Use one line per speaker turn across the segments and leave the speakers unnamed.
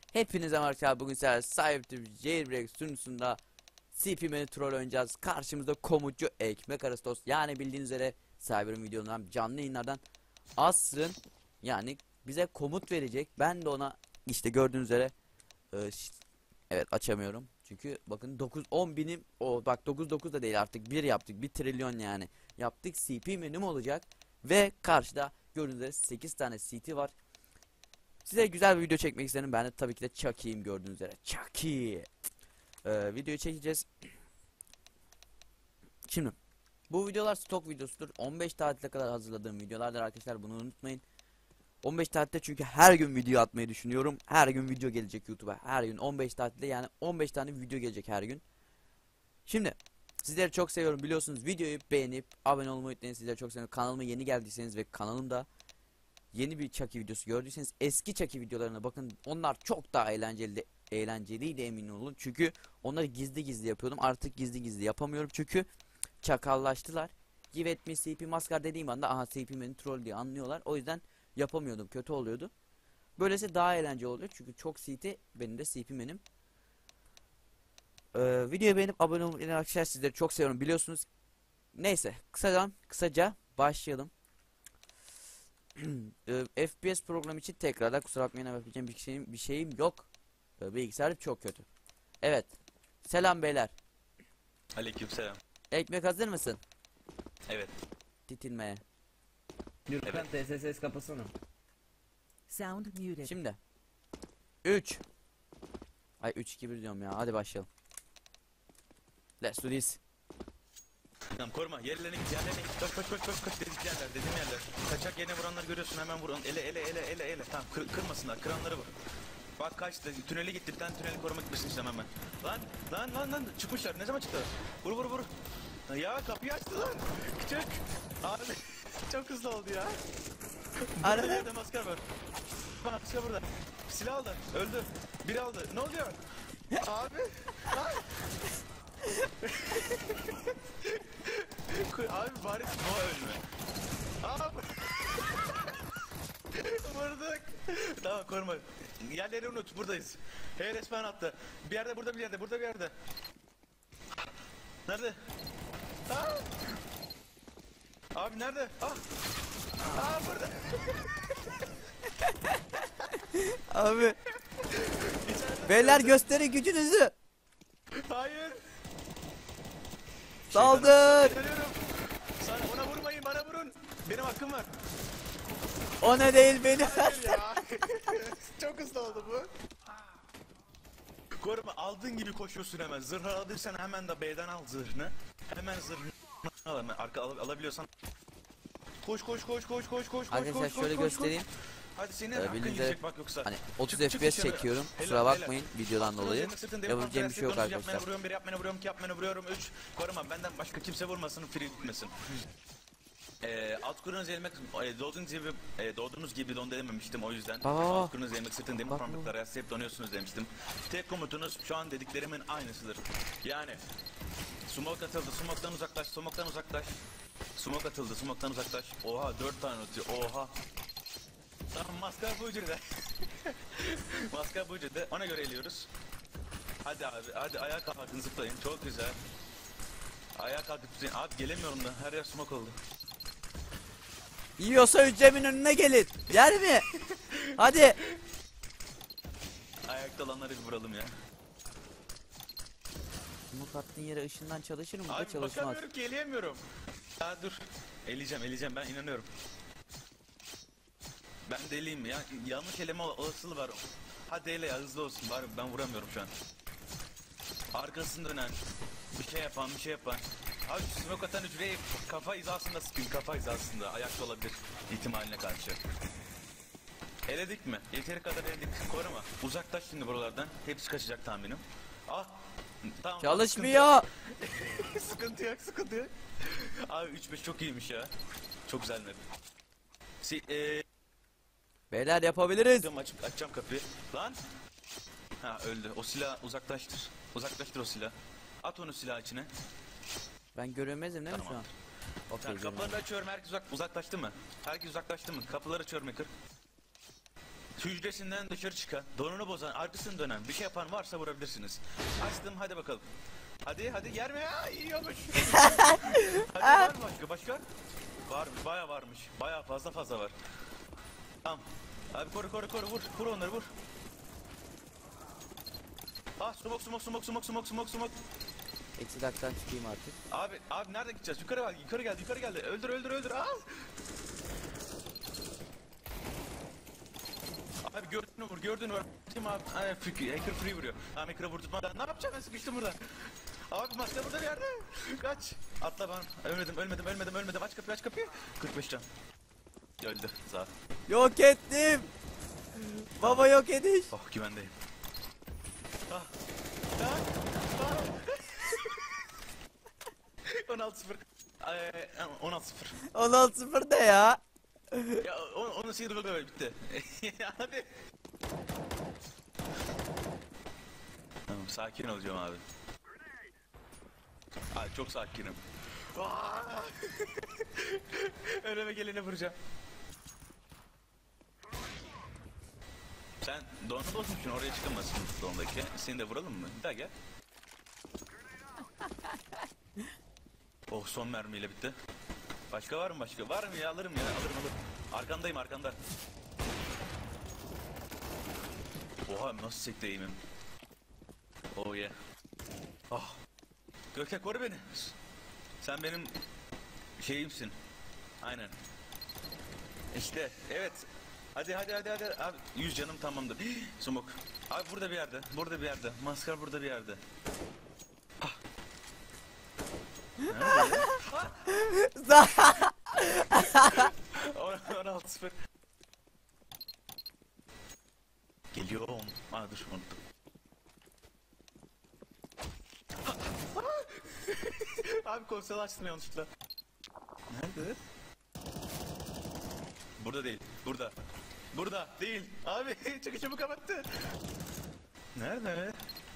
Hepinize merhaba arkadaşlar. Bugün sizlerle Cybertube Jailbreak sunucusunda CP Troll oynayacağız. Karşımızda komutçu Ekmek Arası Tost. Yani bildiğiniz üzere Cyber'ın videolarından canlı yayınlardan Asrın yani bize komut verecek. Ben de ona işte gördüğünüz üzere evet açamıyorum. Çünkü bakın 9-10 binim bak 9 da değil artık 1 yaptık 1 trilyon yani yaptık. CP menüm olacak ve karşıda gördüğünüz üzere 8 tane CT var. Size güzel bir video çekmek istedim. Ben de tabii ki de Chucky'yim gördüğünüz üzere. Chucky. Videoyu çekeceğiz. Şimdi bu videolar stok videosudur. 15 tatile kadar hazırladığım videolardır arkadaşlar. Bunu unutmayın. 15 tatilde çünkü her gün video atmayı düşünüyorum. Her gün video gelecek YouTube'a. Her gün 15 tatilde yani 15 tane video gelecek her gün. Şimdi sizleri çok seviyorum biliyorsunuz. Videoyu beğenip abone olmayı unutmayın. Sizleri çok seviyorum. Kanalıma yeni geldiyseniz ve kanalımda yeni bir Chucky videosu gördüyseniz eski Chucky videolarına bakın. Onlar çok daha eğlenceliydi emin olun. Çünkü onları gizli gizli yapıyordum. Artık gizli gizli yapamıyorum. Çünkü çakallaştılar. Give at me CP maskar dediğim anda aha CP beni troll diye anlıyorlar. O yüzden yapamıyordum. Kötü oluyordu. Böylesi daha eğlenceli oluyor. Çünkü çok CT benim de CP benim. Videoyu beğenip abone olmayı arkadaşlar sizleri çok seviyorum biliyorsunuz. Neyse kısaca başlayalım. FPS program için tekrardan kusura bakmayın yapabileceğim bir şeyim yok. Bilgisayar çok kötü. Evet. Selam beyler.
Aleykümselam.
Ekmek hazır mısın?
Evet.
Titilmeye.
Gürkan TSS kapasana.
Sound muted.
Şimdi 3 Ay 3 2 1 diyorum ya. Hadi başlayalım. Let's do this.
Tamam koruma. Yerlerine git. Yerlerine git. Koş. Dediğim yerler. Kaçak yerine vuranları görüyorsun. Hemen vur. Ele. Tamam kırmasınlar. Kıranları vur. Bak kaçtı. Tünele gitti. Bir tane tüneli korumak gitmesin işte hemen. Lan. Çıkmışlar. Ne zaman çıktı? Vur. Ya kapıyı açtı lan. Çık. Abi. Çok hızlı oldu ya. Burada yerde maskar var. Bak maskar burada. Silah aldı. Öldü. Biri aldı. Ne oluyor? Abi. Abi bari o ölme. Abi. Vurduk. Tamam koruma. Yerleri unut. Buradayız. Hey resmen attı. Bir yerde burada bir yerde. Nerede? Aa! Abi nerede? Burada.
Abi. Beyler gösterin gücünüzü.
Hayır.
Saldır.
Geliyorum. Sana ona vurmayın bana vurun. Benim hakkım var.
O ne değil benim.
Hayır ya. Çok hızlı oldu bu. Koruma aldığın gibi koşuyorsun hemen. Zırhı alırsan hemen de B'den al zırhını. Hemen zırhını al hemen. Alabiliyorsan. Koş.
Arkadaşlar şöyle göstereyim.
Hadi senin hakkın
Bildiğiniz
gidecek bak yoksa.
Hani 30
Çık
FPS
dışarı.
çekiyorum.
Helal,
Kusura bakmayın videodan dolayı. Yapabileceğim bir şey yok arkadaşlar.
Yapmana vuruyorum. 3. Koruma benden başka kimse vurmasın, free gitmesin. Alt kurunuz yemek doğduğunuz gibi don dememiştim o yüzden. Alt kurunuz yemek sırtın demir parmaklara hep donuyorsunuz demiştim. Tek komutunuz şu an dediklerimin aynısıdır. Yani smoke atıldı, smoke'tan uzaklaş. Smoke atıldı, smoke'tan uzaklaş. Oha 4 tane atıyor. Oha. Tamam maskar bu ucunda. Maskar bu ucunda. Ona göre eliyoruz. Hadi abi, hadi ayağa kalkın zıplayın. Çok güzel. Ayağa kalkıp zıplayın. Abi gelemiyorum da her yer smoke oldu.
Yiyorsa hücremin önüne gelin. Yer mi? Hadi.
Ayakta olanları bir vuralım ya.
Smoke attığın yere ışından çalışır mı?
Abi
Çalışmaz.
bakamıyorum ki eleyemiyorum. Ya dur. Eleyeceğim ben inanıyorum. Ben deliyim ya. Yanlış eleme olasılığı var. Hadi ele ya hızlı olsun bari ben vuramıyorum şu an. Arkasını dönen. Bir şey yapan. Abi şu smoke atan hücreyi kafa hizasında sıkın. Kafa hizasında ayakta olabilir ihtimaline karşı. Eledik mi? Yeteri kadar eledik. Koruma. Uzaklaş şimdi buralardan. Hepsi kaçacak tahminim. Tamam.
Çalışmıyor.
Sıkıntı yok. Abi 3-5 çok iyiymiş ya. Çok güzel map.
Beyler yapabiliriz.
Açacağım kapıyı. Lan. Ha öldü. O silah uzaklaştır. Uzaklaştır o silah. At onu silah içine.
Ben görünmezim değil mi şu an?
Tamam,
Okey.
kapıları açıyorum. Herkes uzaklaştı mı? Kapıları açıyorum Maker. hücresinden dışarı çıkan, donunu bozan, arkasını dönen bir şey yapan varsa vurabilirsiniz. Açtım, hadi bakalım. Hadi yer mi ya? Yiyormuş. Hadi var mı başka? Var, bayağı varmış. Bayağı fazla var. Tamam. Abi koru vur. Vur onları vur. Ah smoke.
Eksi dakikadan çıkayım artık.
Abi nereden gideceğiz? Yukarı geldi. Öldür. Ah! Abi gördün mü? Kim abi? Hacker free vuruyor. Tamam hacker'ı vurdurmadan. Ne yapacağım ben sıkıştım burada. Abi maske burada bir yerde. Kaç. Atla ben. Ölmedim. Aç kapıyı. 45 can. Öldü. Sağ ol.
Yok ettim. Baba yok ediş.
Oh güvendeyim. Ah. 16-0. 16-0.
16-0 ne ya?
Ya onun sinir böyle bitti. Hadi. Tamam sakin olacağım abi. Abi çok sakinim. Önüme geleni vuracağım. Sen donunu bozmuşsun oraya çıkamazsın dondaki. Seni de vuralım mı? Bir daha gel. Oh son mermiyle bitti. Başka var mı başka? Var mı ya? Alırım. Arkandayım. Oha nasıl sekti eğimim. Oh yeah. Oh. Gökhan koru beni. Sen benim şeyimsin. Aynen. İşte evet. Hadi. Abi 100 canım tamamdır. Smoke. Abi burada bir yerde. Maskar burada bir yerde. Ah. Nerede? 16-0. Geliyorum. Dur unuttum. Abi konsolu açtım yanlışlıkla. Nerede? Burada değil. Burada değil. Abi çıkışımı kapattı. Nerede?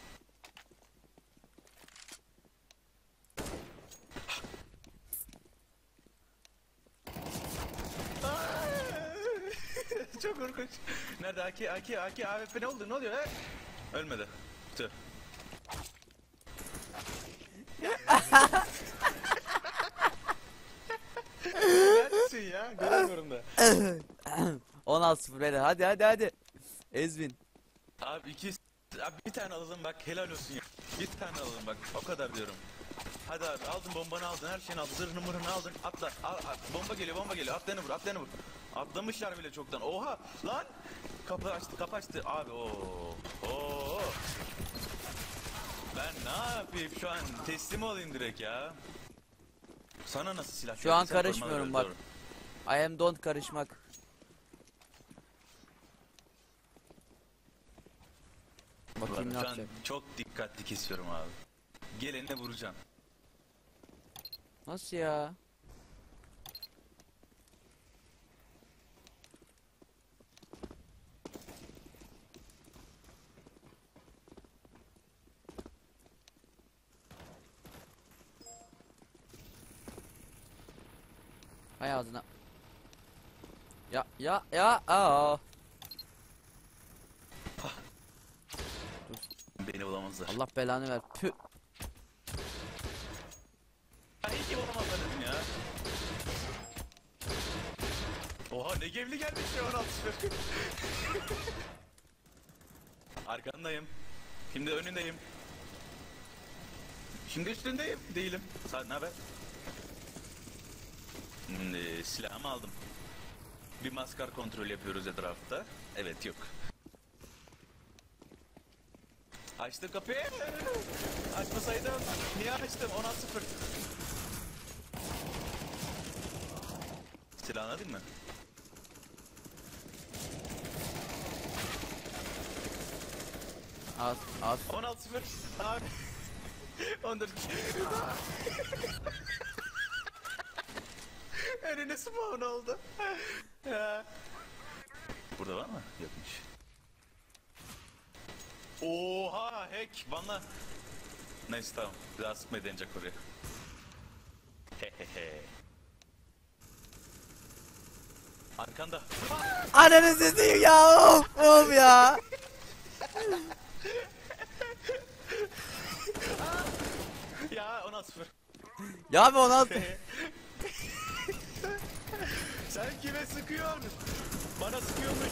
Çok korkunç. Nerede? AK, AWP ne oldu? Ne oluyor he? Ölmedi. Tüh. Neredesin ya? Göremiyorum da.
16-0 beyler hadi. Ezvin.
Abi bir tane alalım bak helal olsun ya. Bir tane alalım bak o kadar diyorum. Hadi abi aldın bombanı aldın her şeyini aldın zırhını mırhını aldın atla al. Bomba geliyor atlarını vur. Atlamışlar bile çoktan oha lan. Kapı açtı abi ooo. Ben ne yapayım şu an teslim olayım direkt ya. Sana nasıl silah?
Şu an
Sen
karışmıyorum
korumaları
bak.
doğru.
I am don't karışmak. Bakayım ne
Şu an
yapacak.
çok dikkatli kesiyorum abi. Gelenine vuracağım.
Nasıl ya? Hay ağzına. Aa.
Beni bulamazlar.
Allah belanı ver. Püh.
Ay iyi ki bulamazlar dedim ya. Oha ne gevli gelmiş ya 16. Arkandayım. Şimdi önündeyim. Şimdi üstündeyim. Değilim. Sen ne haber? Silahımı aldım. Bir maskar kontrol yapıyoruz etrafta. Evet yok. Açtım kapıyı. Açmasaydım. Niye açtım? 16-0. Silahını alayım mı?
Az.
16-0. Abi. 14. Önüne spawn oldu. Burada var mı? Yokmuş. Oha hack bana. Neyse tamam. Bir daha sıkmayı deneyecek oraya. Hehehe. Abi Arkanda.
Ananı satayım ya, of ya.
Ya 16-0.
Ya abi 16.
Sen kime sıkıyorsun? Bana sıkıyormuş.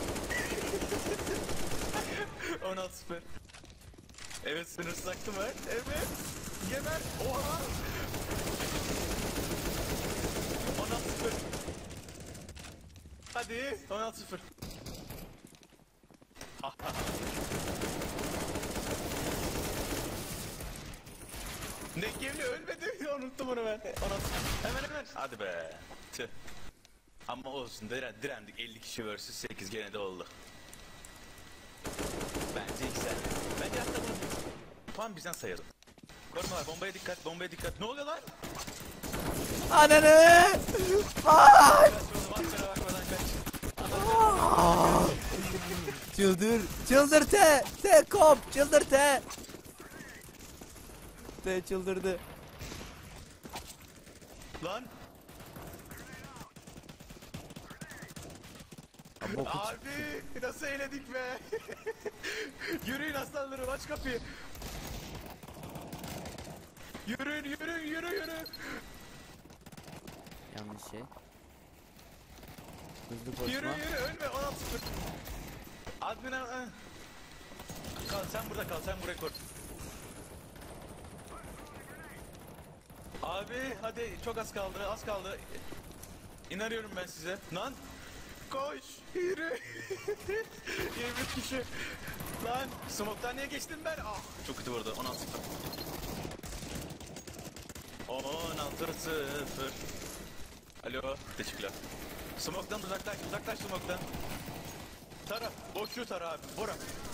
16-0. Evet, sınırsız hakkım var. Evet. Geber. Oha. 16-0. Hadi. 16-0. Ne geliyor, ölmedi. Unuttum onu ben. Hemen. Hadi be. Tüh. Ama olsun, direndik. 50 kişi vs 8 gene de oldu. Bence güzel. Bence hatta bunu puan bizden sayalım. Korumalar, bombaya dikkat, bombaya dikkat. Ne oluyor lan?
Ananı.
Kaç oğlum, askere bakmadan kaç.
Çıldır. Çıldır T. T kop. Çıldır T. T çıldırdı.
Lan. Abi nasıl eğledik be. Yürüyün aslanlarım, aç kapıyı. Yürü.
Yanlış şey. Hızlı koşma.
Yürü, ölme. 16-0. Admin kal, sen burada kal, sen buraya koy. Abi hadi, çok az kaldı. İnanıyorum ben size. Lan koş, yürü. 20 kişi. Lan smoke'tan niye geçtim ben? Ah, çok kötü vurdu. 16-0. 16-0. Alo, teşekkürler. Smoke'tan uzaklaş smoke'tan. Tara, boşluğu tara abi. Bora.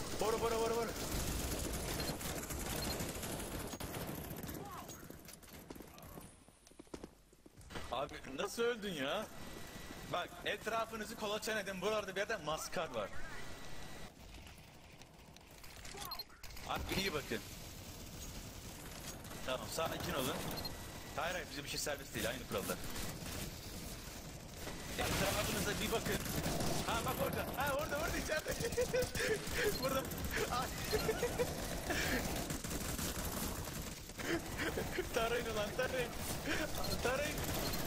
Abi nasıl öldün ya? Bak, etrafınızı kolaçan edin. Buralarda bir yerde maskar var. Abi iyi bakın. Tamam, sakin olun. Hayır, bize bir şey serbest değil, aynı kurallar. Etrafınıza bir bakın. Ha bak orada. Ha orada içeride. Burada. Ay. Tarayın ulan, tarayın.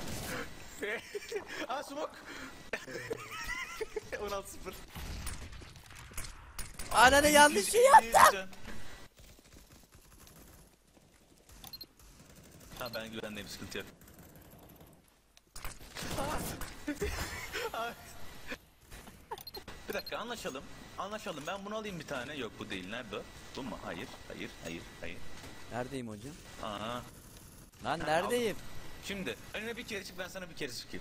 Ha smoke. 16-0.
Ananı yanlış şey yaptım.
Ha ben güvendeyim, sıkıntı yok. Bir dakika, anlaşalım. Ben bunu alayım bir tane. Yok, bu değil. Nerede o? Bu mu? Hayır.
Neredeyim hocam?
Aa.
Lan neredeyim?
Şimdi önüne bir kere çık, ben sana bir kere sıkayım.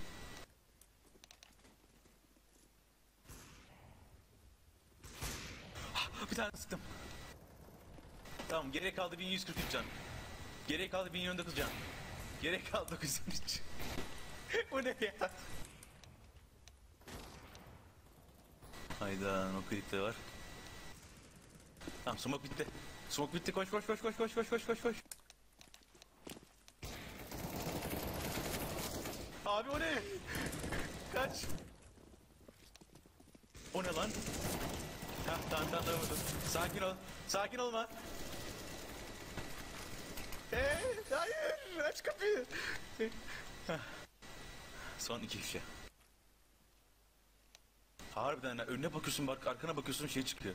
Bir tane sıktım. Tamam, geriye kaldı 1143 can. Geriye kaldı 1029 can. Geriye kaldı 913. Bu ne ya? Hayda, no clip de var. Tamam, smoke bitti. Koş. Abi o ne? Kaç. O ne lan? Hah, tamam vurdum. Sakin olma. Hayır, aç kapıyı. Hah. Son 2 kişi. Harbiden önüne bakıyorsun, bak arkana bakıyorsun, şey çıkıyor.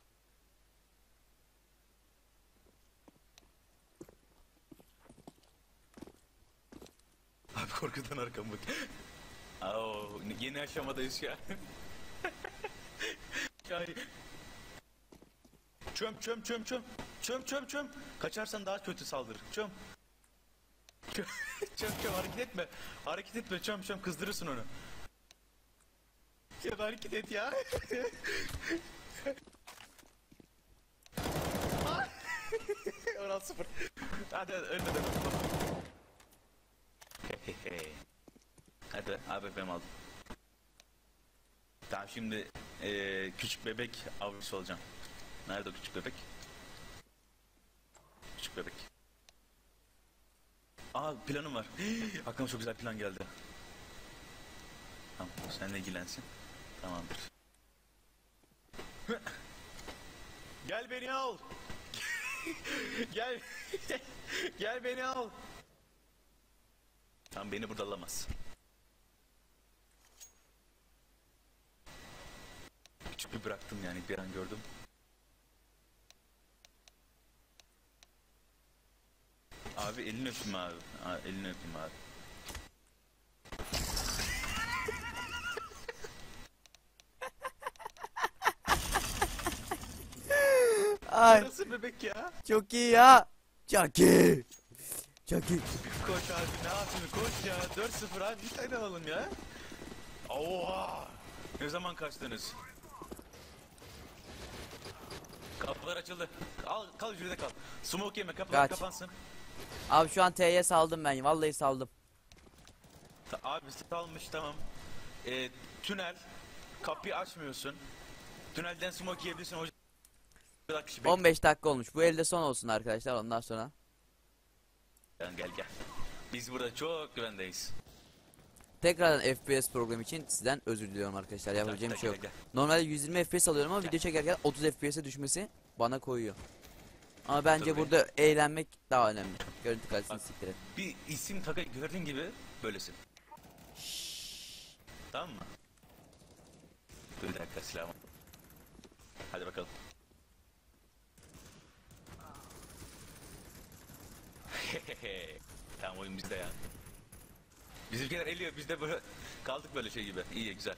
Abi korkudan arkama bak. Oo, yeni aşamadayız ya. Yani. Çöm. Kaçarsan daha kötü saldırır. Çöm, hareket etme, çöm, kızdırırsın onu. Ya hareket et ya. 16-0. Hadi ölme de. Hadi abi, ben aldım. Tamam, şimdi küçük bebek avcısı olacağım. Nerede o küçük bebek? Küçük bebek. Aa, planım var. Aklıma çok güzel plan geldi. Tamam, seninle ilgilensin. Tamamdır. Gel beni al. Gel. Gel beni al. Tamam, beni burada alamaz. Küçük bir bıraktım yani, bir an gördüm. Abi elini öpeyim abi. Elini öpeyim abi.
Ay
Nasıl bebek ya?
çok iyi ya. Çok iyi. Çok iyi.
Koş abi, ne yapayım, koş ya. 4-0 abi, bir tane alalım ya. Oha! Ne zaman kaçtınız? Kapılar açıldı. Kal hücrede kal. Smoke yeme, kapılar
Kaç.
kapansın.
Abi şu an T'ye saldım ben. Vallahi saldım.
Abi salmış, tamam. Tünel. Kapıyı açmıyorsun. Tünelden smoke yiyebilirsin. O kadar kişi bekliyor.
15 dakika olmuş. Bu elde son olsun arkadaşlar ondan sonra.
Gel. Biz burada çok güvendeyiz.
Tekrardan FPS programı için sizden özür diliyorum arkadaşlar. Yapabileceğim bir şey yok.
Gel.
Normalde 120 FPS alıyorum ama video çekerken 30 FPS'e düşmesi bana koyuyor. Ama bence
Tabii.
burada eğlenmek daha önemli. Görüntü kalitesini siktir et.
Bir isim gördüğün gibi böylesin. Tamam mı? Dur bir dakika, silahım. Hadi bakalım. Tamam, oyun bizde ya. Bizimkiler eliyor, biz de böyle kaldık böyle şey gibi. İyi, güzel.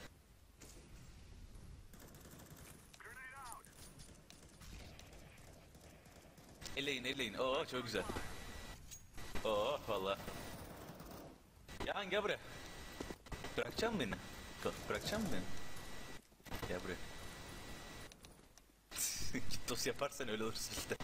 Eleyin. Oo, çok güzel. Oo, valla. Ya gel buraya. Bırakacak mısın beni? Bırakacak mısın beni? Gel buraya. Git dost yaparsan öyle olursun işte.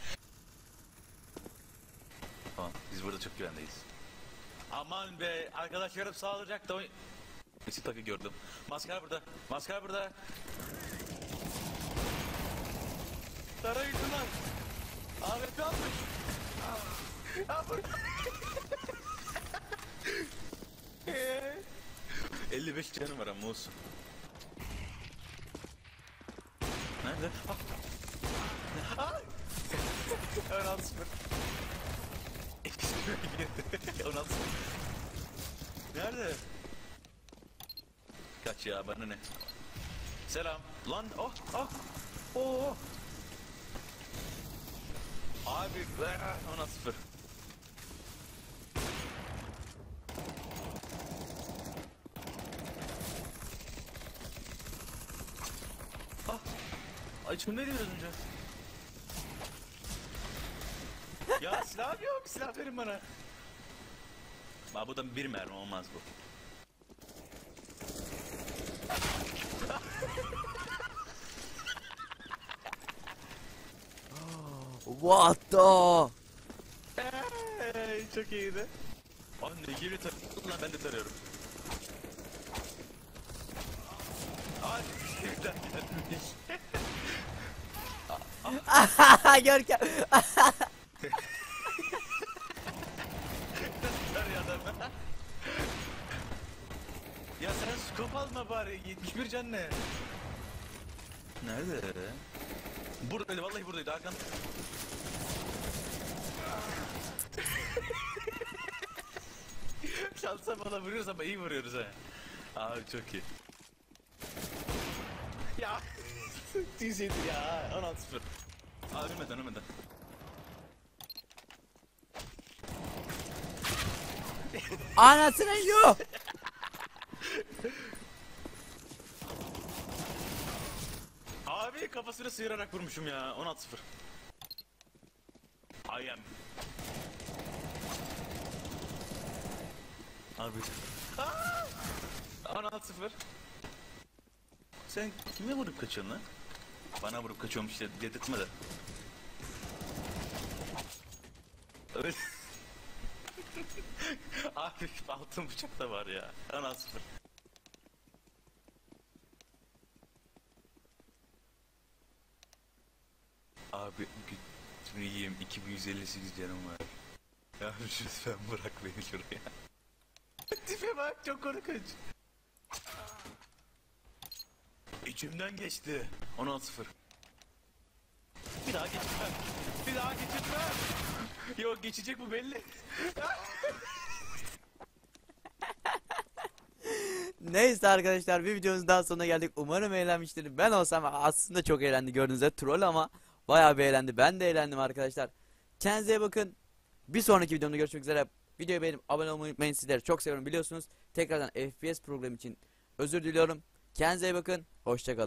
Tamam, biz burada çok güvendeyiz. Aman be, arkadaşlarım sağlayacak da Mesut takı gördüm. Maskar burada. Tara yüzünden. Ahmet ne yapmış? Ya burada. 55 canım var ama olsun. Nerede? Ön al 0. 16. Nerede? Kaç ya, bana ne? Selam. Lan oh. Abi 16-0. Ay içimdeydi biraz önce. Ya silah yok, silah verin bana. Bu da bir mermi, olmaz bu.
What the?
Hey, çok iyiydi. Anne gibi lan, ben de tarıyorum. Ay, birden gelmiş.
Görkem.
Tarıyor adam. Ya sen scope alma bari, 71 can ne? Nerede? Buradaydı, vallahi buradaydı, arkan. Şansa bana vuruyoruz ama iyi vuruyoruz ha. Abi çok iyi. Ya. 107 ya. 16-0. Abi ölmeden.
Anasını yiyor.
Abi kafasını sıyırarak vurmuşum ya. 16-0. I am. Abi. 16-0. Sen kime vurup kaçıyorsun lan? Bana vurup kaçıyormuş dedirtme de. Öyle. Abi altın bıçak da var ya. 16-0. Abi yiyeyim, 2158 canım var. Ya lütfen bırak beni şuraya. Tipe bak, çok korkunç. İçimden geçti. 16-0. Bir daha geçirmem. Bir daha geçirmem. Yok, geçecek bu belli.
Neyse arkadaşlar, bir videomuzun daha sonuna geldik. Umarım eğlenmiştir. Ben olsam aslında çok eğlendi, gördüğünüz üzere troll ama bayağı bir eğlendi. Ben de eğlendim arkadaşlar. Kendinize iyi bakın. Bir sonraki videomda görüşmek üzere. Videoyu beğenip abone olmayı unutmayın. Sizleri çok seviyorum biliyorsunuz. Tekrardan FPS programı için özür diliyorum. Kendinize iyi bakın. Hoşça kalın.